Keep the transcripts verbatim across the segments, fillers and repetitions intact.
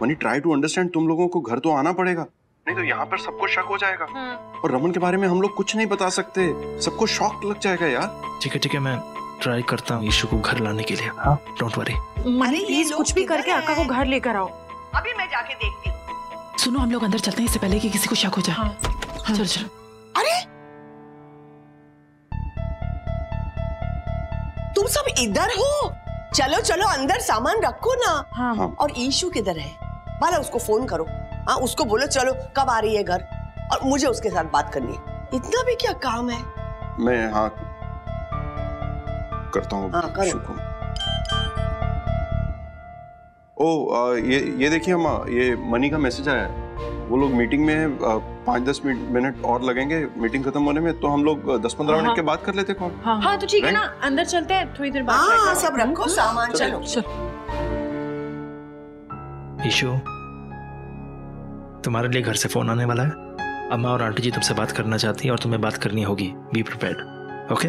Money try to understand, तुम लोगों को घर तो आना पड़ेगा, नहीं तो यहाँ पर सबको शक हो जाएगा। और रमन के बारे में हम लोग कुछ नहीं बता सकते, सबको शॉक लग जाएगा यार। ठीक है ठीक है, मैं ट्राई करता हूँ ईशू को घर लाने के लिए। हाँ डोंट वरी। मनी प्लीज कुछ भी करके आका को घर लेकर आओ। अभी मैं जाके देखती हूँ। सुनो हम लोग अंदर चलते हैं इससे पहले कि किसी को शक हो जाए। हाँ। हाँ। चलो चलो। अरे तुम सब इधर हो, चलो चलो अंदर सामान रखो ना। हाँ। हाँ। और ईशू किधर है? बाला उसको फोन करो। हाँ उसको बोलो चलो कब आ रही है घर, और मुझे उसके साथ बात करनी है। इतना भी क्या काम है? मैं हाँ करता हूँ। हाँ, करो। ओ आ, ये ये देखिए अम्मा, ये मनी का मैसेज आया है। वो लोग मीटिंग में पाँच दस मिनट और लगेंगे मीटिंग खत्म होने में, तो हम लोग दस पंद्रह मिनट के बाद कर लेते कॉल। हाँ, हाँ तो ठीक है ना, अंदर चलते हैं थोड़ी देर बाद। हाँ सब रखो सामान, चलो चलो। ईशू तुम्हारे लिए घर से फोन आने वाला है। अम्मा और आंटी जी तुमसे बात करना चाहती हैं और तुम्हें बात करनी होगी। Be prepared. Okay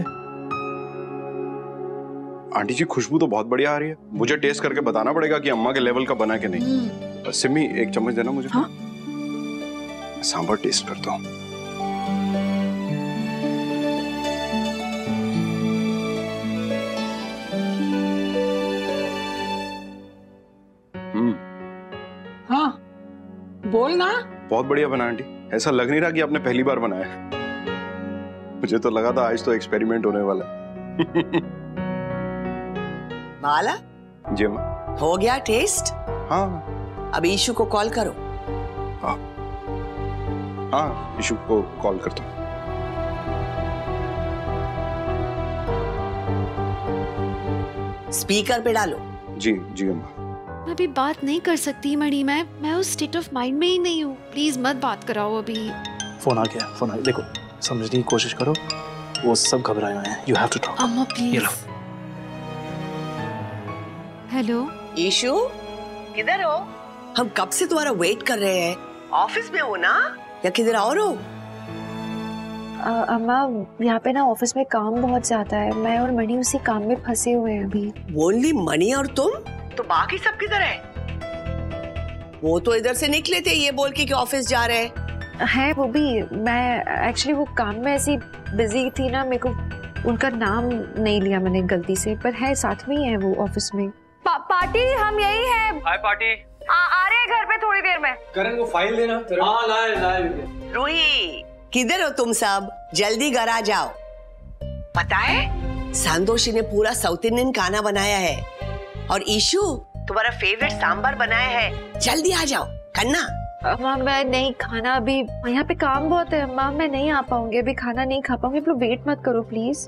aunty ji Khushboo तो बहुत बढ़िया आ रही है, मुझे टेस्ट करके बताना पड़ेगा कि अम्मा के लेवल का बना कि नहीं। सिमी एक चम्मच देना मुझे। हाँ? सांभर टेस्ट करता हूँ। हम्म हाँ बोल ना। बहुत बढ़िया बना आंटी, ऐसा लग नहीं रहा कि आपने पहली बार बनाया है। मुझे तो लगा था आज तो एक्सपेरिमेंट होने वाला है। बाला जी अम्मा। हो गया टेस्ट? हाँ। अब ईशू को कॉल करो। हाँ हाँ ईशू को कॉल करता हूँ। स्पीकर पे डालो। जी जी अम्मा। मैं अभी बात नहीं कर सकती मणि, मैं मैं उस स्टेट ऑफ माइंड में ही नहीं हूँ। प्लीज मत बात कराओ अभी। फोन आ गया, फोन आ गया। देखो समझने की कोशिश करो, वो सब घबराए हुए हैं। You have to talk. अम्मा प्लीज। हेलो ईशू किधर हो? हम कब से तुम्हारा वेट कर रहे हैं। ऑफिस में हो ना या किधर और हो? अम्मा यहाँ पे ना ऑफिस में काम बहुत ज्यादा है, मैं और मणि उसी काम में फंसे हुए हैं अभी। ओनली मणि और तुम? तो बाकी सब किधर है? वो तो इधर से निकले थे ये बोल के कि ऑफिस जा रहे हैं। है वो भी, मैं एक्चुअली वो काम में ऐसी बिजी थी ना, मेरे को उनका नाम नहीं लिया मैंने गलती से, पर है साथ में ही है वो ऑफिस में। पा, पार्टी हम यही है। हाय पार्टी। आ, आ रहे हैं घर पे थोड़ी देर में। करण वो फाइल देना। हाँ लाए लाए। रूही किधर हो तुम सब? जल्दी घर आ जाओ। पता है संतोषी ने पूरा साउथ इंडियन खाना बनाया है, और ईशू तुम्हारा फेवरेट सांबर बनाया है। जल्दी आ जाओ करना। अम्मा मैं नहीं खाना अभी, यहाँ पे काम बहुत है अम्मा, मैं नहीं आ पाऊंगी अभी, खाना नहीं खा पाऊंगी। आप लोग वेट मत करो प्लीज।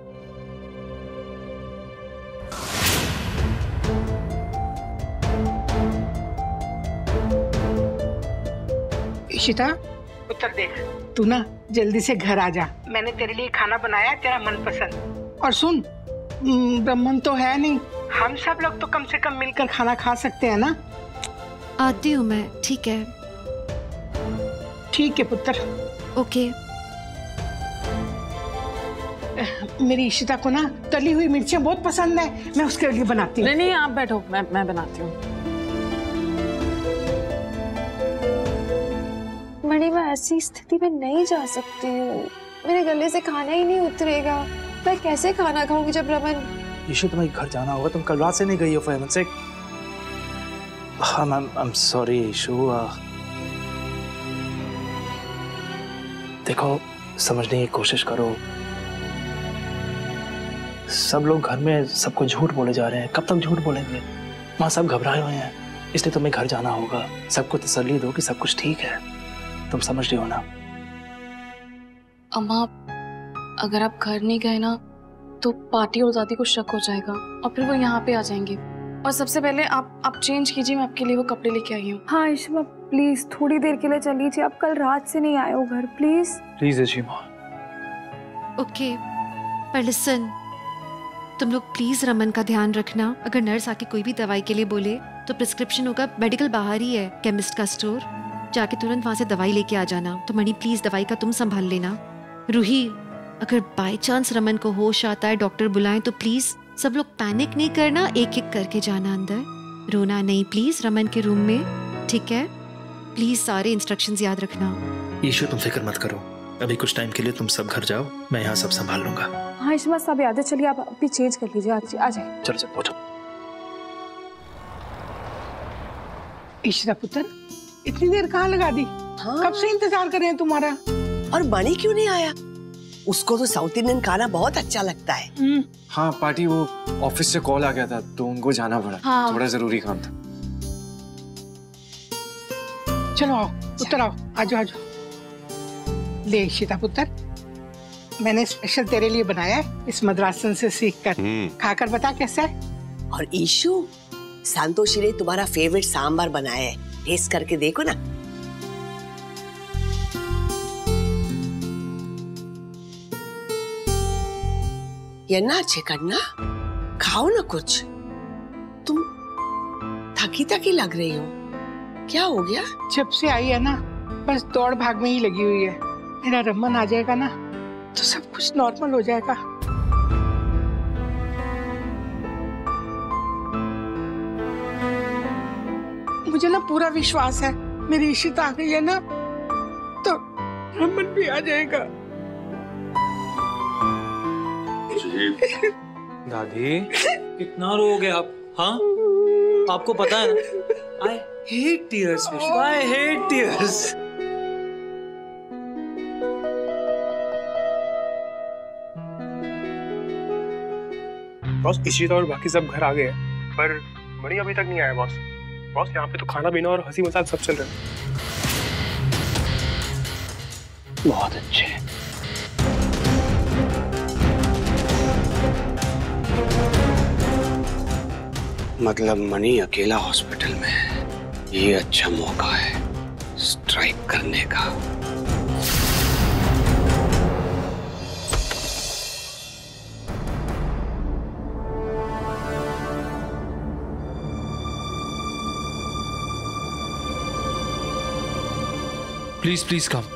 इशिता उत्तर देख, तू ना जल्दी से घर आ जा। मैंने तेरे लिए खाना बनाया तेरा मनपसंद। और सुन, ब्रह्मन तो है नहीं, हम सब लोग तो कम से कम मिलकर खाना खा सकते हैं ना। आती हूँ मैं। ठीक है ठीक है पुत्र। ओके। मेरी इशिता को ना तली हुई मिर्चियाँ बहुत पसंद है, मैं उसके लिए बनाती हूँ। नहीं नहीं आप बैठो, मैं मैं बनाती हूँ। मणि मैं ऐसी स्थिति में नहीं जा सकती हूँ, मेरे गले से खाना ही नहीं उतरेगा। मैं कैसे खाना खाऊंगी जब रमन। ईशू तुम्हें घर जाना होगा, तुम कल रात से नहीं गई हो फॉर से। हाँ ma'am I am sorry Ishu. देखो समझने की कोशिश करो, सब लोग घर में सबको झूठ बोले जा रहे हैं, कब तक झूठ बोलेंगे। माँ सब घबराए हुए हैं, इसलिए तुम्हें घर जाना होगा। सबको तसल्ली दो कि सब कुछ ठीक है, तुम समझ रही हो ना। अम्मा अगर आप घर नहीं गए ना तो पार्टी और दादी को शक हो जाएगा और फिर वो यहाँ पे आ जाएंगे। और सबसे पहले आप आप चेंज कीजिए, मैं आपके लिए वो कपड़े लेके आई हूँ। हाँ ईशमा प्लीज थोड़ी देर के लिए चल लीजिए, आप कल रात से नहीं आए हो घर, प्लीज प्लीज ईशिमा। ओके पर लिसन, तुम लोग प्लीज रमन का ध्यान रखना। अगर नर्स आके कोई भी दवाई के लिए बोले तो प्रिस्क्रिप्शन होगा, मेडिकल बाहर ही है, केमिस्ट का स्टोर, जाके तुरंत वहां से दवाई लेके आ जाना। तो मणि प्लीज दवाई का तुम संभाल लेना। रूही अगर बाय चांस रमन को होश आता है, डॉक्टर बुलाएं तो प्लीज सब लोग पैनिक नहीं करना, एक एक करके जाना अंदर, रोना नहीं प्लीज रमन के रूम में। ठीक है? प्लीज सारे इंस्ट्रक्शंस याद रखना। ईशु तुम फिक्र मत करो, अभी कुछ टाइम के लिए तुम सब घर जाओ, मैं यहाँ सब संभाल लूंगा। हाँ इशमा सब याद है, चलिए आप अभी चेंज कर लीजिए, आ जाए। चलो चलो उठो। इशिता पुत्र, इतनी देर कहाँ लगा दी? हाँ। कब से इंतजार कर रहे हैं तुम्हारा। और मणि क्यों नहीं आया? उसको तो साउथ इंडियन खाना बहुत अच्छा लगता है। हाँ पार्टी, वो ऑफिस से कॉल आ गया था तो उनको जाना पड़ा। हाँ। थोड़ा जरूरी काम था। चलो आओ, उतर आओ, आजो आजो। ले इशिता पुत्र, मैंने स्पेशल तेरे लिए बनाया है, इस मद्रासन से सीख कर। खाकर बता कैसा है। और ईशु, संतोषी ने तुम्हारा फेवरेट सांबर बनाया है, टेस्ट करके देखो ना। ये ना अच्छे करना, खाओ ना कुछ। तुम थकी थकी लग रही हो, क्या हो गया? जब से आई है ना, बस दौड़ भाग में ही लगी हुई है। मेरा रमन आ जाएगा ना तो सब कुछ नॉर्मल हो जाएगा। मुझे ना पूरा विश्वास है, मेरी इशिता आ गई है ना तो रमन भी आ जाएगा। दादी कितना रोगे आप? हाँ आपको पता है ना, I hate tears, I hate tears. Boss Ishita और बाकी सब घर आ गए हैं, पर मणि अभी तक नहीं आया। बॉस बॉस यहाँ पे तो खाना पीना और हंसी मजाक सब चल रहा है। बहुत अच्छे। मतलब मणि अकेला हॉस्पिटल में है, ये अच्छा मौका है स्ट्राइक करने का। Please please come.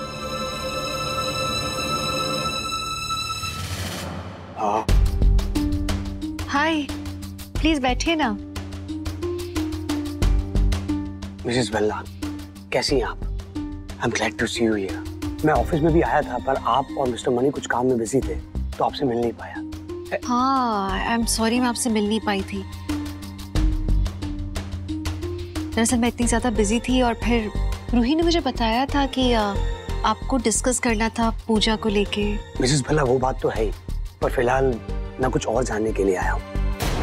हाँ हाय, प्लीज बैठिए ना। मिसेस बेल्ला, कैसी हैं आप? I am glad to see you here. मैं ऑफिस में भी आया था, पर आप और मिस्टर मणि कुछ काम में बिजी थे तो आपसे मिल नहीं पाया। हाँ आई एम सॉरी, मैं आपसे मिल नहीं पाई थी। दरअसल मैं इतनी ज्यादा बिजी थी और फिर रूही ने मुझे बताया था कि आ, आपको डिस्कस करना था पूजा को लेके। मिसेस बेल्ला वो बात तो है ही, पर फिलहाल मैं कुछ और जानने के लिए आया हूँ।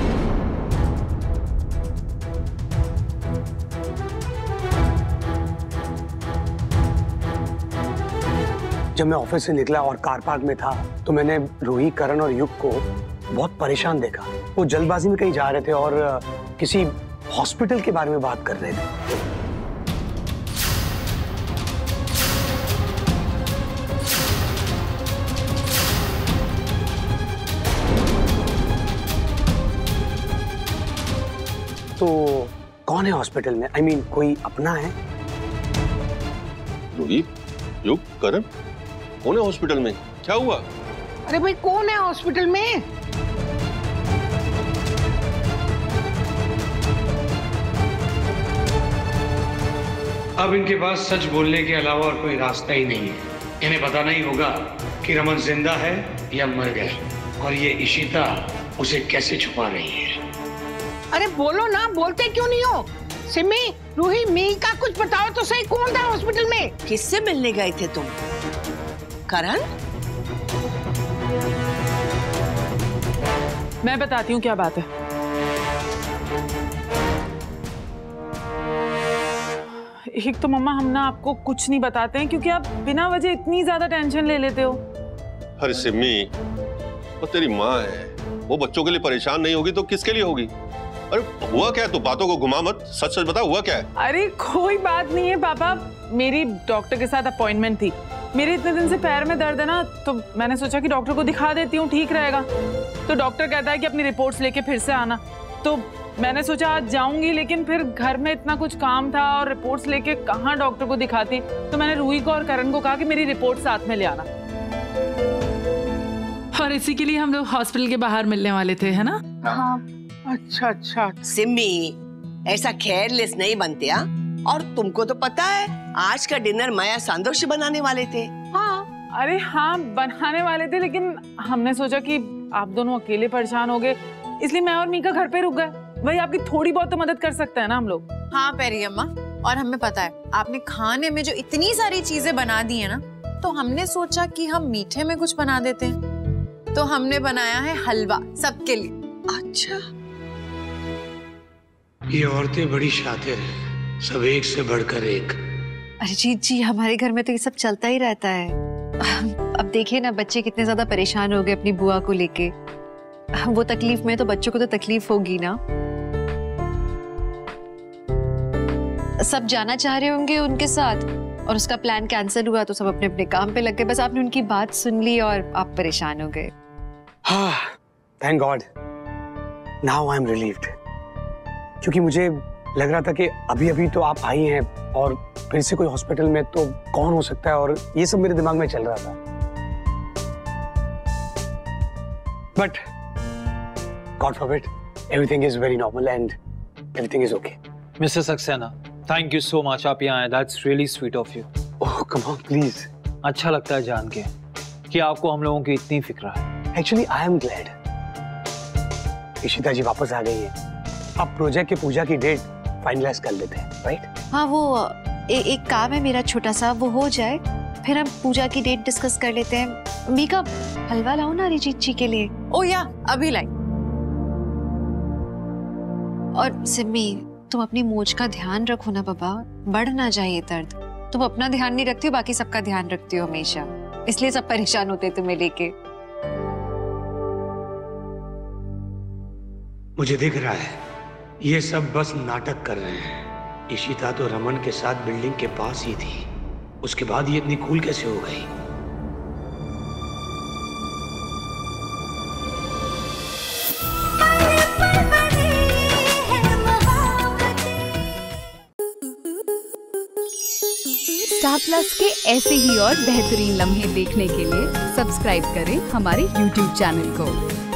जब मैं ऑफिस से निकला और कार पार्क में था तो मैंने रूही, करण और युग को बहुत परेशान देखा। वो जल्दबाजी में कहीं जा रहे थे और किसी हॉस्पिटल के बारे में बात कर रहे थे। तो कौन है हॉस्पिटल में? आई I मीन mean, कोई अपना है? रूही, युग, करण, कौन है हॉस्पिटल में? क्या हुआ? अरे भाई कौन है हॉस्पिटल में? अब इनके पास सच बोलने के अलावा और कोई रास्ता ही नहीं है। इन्हें बताना ही होगा कि रमन जिंदा है या मर गया, और ये इशिता उसे कैसे छुपा रही है। अरे बोलो ना, बोलते क्यों नहीं हो? सिमी, रूही, मी का कुछ बताओ तो सही, कौन था हॉस्पिटल में? किससे मिलने गए थे तुम? करण? मैं बताती हूँ क्या बात है। एक तो मम्मा हम ना आपको कुछ नहीं बताते हैं क्योंकि आप बिना वजह इतनी ज्यादा टेंशन ले लेते हो। अरे सिमी, वो तेरी माँ है, वो बच्चों के लिए परेशान नहीं होगी तो किसके लिए होगी? अरे हुआ क्या है? तू बातों को घुमा मत, सच सच बता, हुआ क्या है? अरे कोई बात नहीं है पापा, मेरी डॉक्टर के साथ अपॉइंटमेंट थी। मेरे इतने दिन से पैर में दर्द है ना, तो मैंने सोचा कि डॉक्टर को दिखा देती हूँ, ठीक रहेगा। तो डॉक्टर कहता है कि अपनी रिपोर्ट्स लेके फिर से आना। तो मैंने सोचा आज जाऊंगी, लेकिन फिर घर में इतना कुछ काम था और रिपोर्ट्स लेके कहाँ डॉक्टर को दिखाती। तो मैंने रूही को और करण को कहा कि मेरी रिपोर्ट साथ में ले आना। और इसी के लिए हम लोग हॉस्पिटल के बाहर मिलने वाले थे, है ना? हाँ। अच्छा अच्छा। सिमी, ऐसा केयरलेस नहीं बनते। हाँ, और तुमको तो पता है आज का डिनर माया सांदोशी बनाने वाले थे। हाँ, अरे हाँ बनाने वाले थे, लेकिन हमने सोचा कि आप दोनों अकेले परेशान हो गए, इसलिए मैं और मीका घर पे रुक गए। वही आपकी थोड़ी बहुत तो मदद कर सकते हैं ना हम लोग। हाँ पेरी अम्मा, और हमें पता है आपने खाने में जो इतनी सारी चीजें बना दी है ना, तो हमने सोचा कि हम मीठे में कुछ बना देते हैं, तो हमने बनाया है हलवा सबके लिए। अच्छा, ये औरतें बड़ी शातिर हैं, सब एक से बढ़कर एक। अरिजीत जी, हमारे घर में तो ये सब चलता ही रहता है। अब देखिए ना, बच्चे कितने ज्यादा परेशान हो गए अपनी बुआ को लेके। वो तकलीफ में तो बच्चों को तो तकलीफ होगी ना। सब जाना चाह रहे होंगे उनके साथ, और उसका प्लान कैंसिल हुआ तो सब अपने अपने काम पे लग गए। बस आपने उनकी बात सुन ली और आप परेशान हो गए। हाँ, thank God, now I am relieved. क्योंकि मुझे लग रहा था कि अभी अभी तो आप आई हैं और फिर से कोई हॉस्पिटल में तो कौन हो सकता है, और ये सब मेरे दिमाग में चल रहा था। But God forbid, everything is very normal and everything is okay. Mister Saxena, thank you so much, आप यहाँ आए, that's really sweet of you. Oh come on please. अच्छा लगता है जान के कि आपको हम लोगों की इतनी फिक्र है। Actually I am glad Ishita ji वापस आ गई है। अब प्रोजेक्ट की पूजा की डेट फाइनलाइज कर लेते हैं, राइट? हाँ, वो ए, एक काम है मेरा छोटा सा, वो हो जाए फिर हम पूजा की डेट डिस्कस कर लेते हैं। मीका, हलवा लाओ ना अरिजीत जी के लिए। ओ या, अभी लाई। और सिम्मी, तुम अपनी मोच का ध्यान रखो ना बाबा, बढ़ ना जाए ये दर्द। तुम अपना ध्यान नहीं रखती हो, बाकी सबका ध्यान रखती हो हमेशा, इसलिए सब परेशान होते तुम्हें लेके। मुझे दिख रहा है ये सब बस नाटक कर रहे हैं। इशिता तो रमन के साथ बिल्डिंग के पास ही थी, उसके बाद ये इतनी कूल कैसे हो गई? स्टार प्लस के ऐसे ही और बेहतरीन लम्हे देखने के लिए सब्सक्राइब करें हमारे यूट्यूब चैनल को।